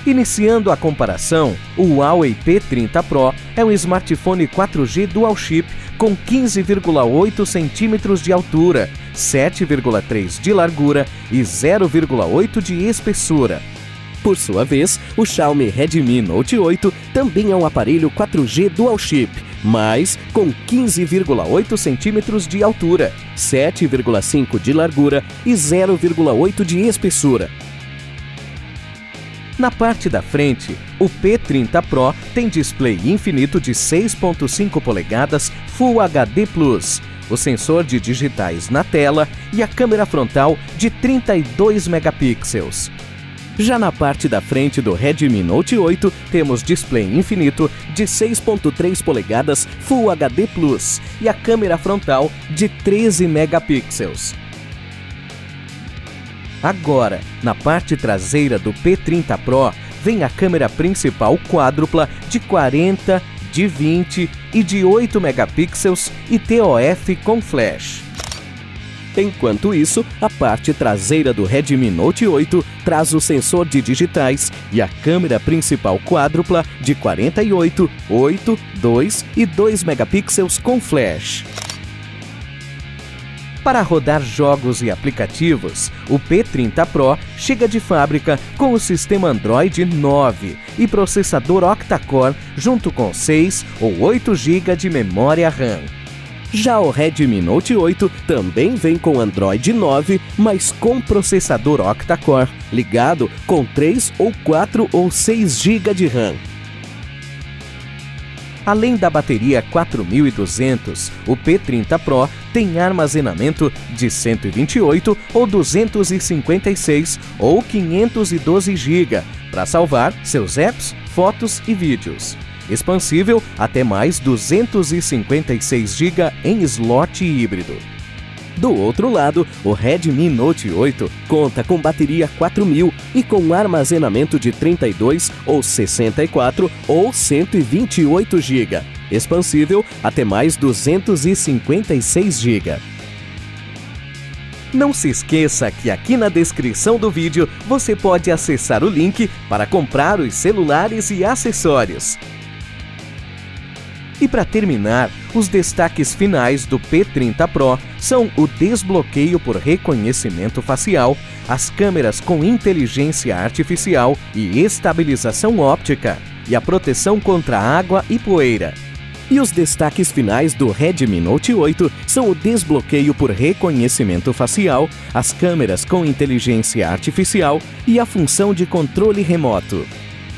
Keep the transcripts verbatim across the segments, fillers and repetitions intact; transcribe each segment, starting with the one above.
Iniciando a comparação, o Huawei P trinta Pro é um smartphone quatro G Dual Chip com quinze vírgula oito centímetros de altura, sete vírgula três de largura e zero vírgula oito de espessura. Por sua vez, o Xiaomi Redmi Note oito também é um aparelho quatro G Dual Chip, mas com quinze vírgula oito centímetros de altura, sete vírgula cinco de largura e zero vírgula oito de espessura. Na parte da frente, o P trinta Pro tem display infinito de seis vírgula cinco polegadas Full H D plus, o sensor de digitais na tela e a câmera frontal de trinta e dois megapixels. Já na parte da frente do Redmi Note oito, temos display infinito de seis vírgula três polegadas Full H D plus e a câmera frontal de treze megapixels. Agora, na parte traseira do P trinta Pro, vem a câmera principal quádrupla de quarenta, de vinte e de oito megapixels e T O F com flash. Enquanto isso, a parte traseira do Redmi Note oito traz o sensor de digitais e a câmera principal quádrupla de quarenta e oito, oito, dois e dois megapixels com flash. Para rodar jogos e aplicativos, o P trinta Pro chega de fábrica com o sistema Android nove e processador octa-core junto com seis ou oito gigas de memória RAM. Já o Redmi Note oito também vem com Android nove, mas com processador octa-core, ligado com três ou quatro ou seis gigas de RAM. Além da bateria quatro mil e duzentos, o P trinta Pro tem armazenamento de cento e vinte e oito ou duzentos e cinquenta e seis ou quinhentos e doze gigas para salvar seus apps, fotos e vídeos. Expansível até mais duzentos e cinquenta e seis gigas em slot híbrido. Do outro lado, o Redmi Note oito conta com bateria quatro mil e com armazenamento de trinta e dois ou sessenta e quatro ou cento e vinte e oito gigas, expansível até mais duzentos e cinquenta e seis gigas. Não se esqueça que aqui na descrição do vídeo você pode acessar o link para comprar os celulares e acessórios. E para terminar, os destaques finais do P trinta Pro são o desbloqueio por reconhecimento facial, as câmeras com inteligência artificial e estabilização óptica, e a proteção contra água e poeira. E os destaques finais do Redmi Note oito são o desbloqueio por reconhecimento facial, as câmeras com inteligência artificial e a função de controle remoto.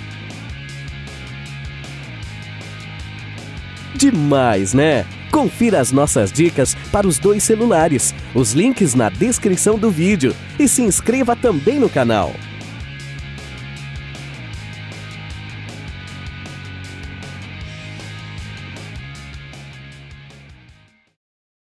Demais, né? Confira as nossas dicas para os dois celulares, os links na descrição do vídeo e se inscreva também no canal.